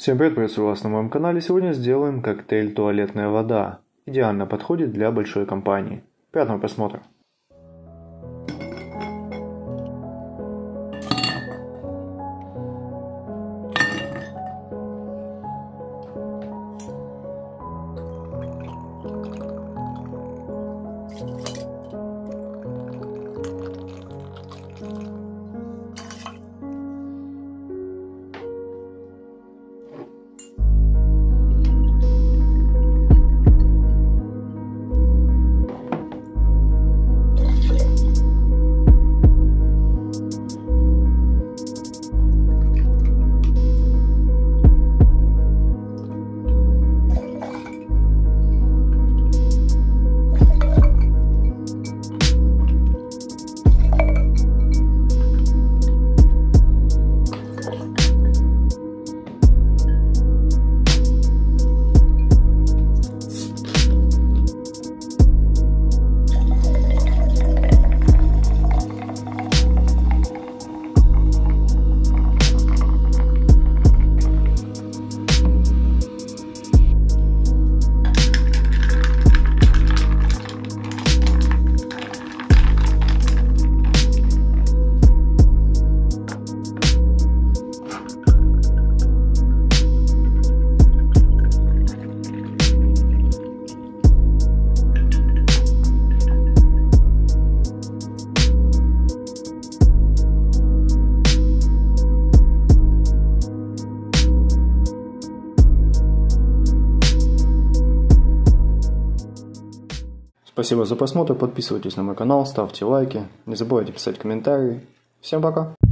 Всем привет, приветствую вас на моем канале. Сегодня сделаем коктейль «Туалетная вода». Идеально подходит для большой компании. Приятного просмотра. Спасибо за просмотр, подписывайтесь на мой канал, ставьте лайки, не забывайте писать комментарии. Всем пока!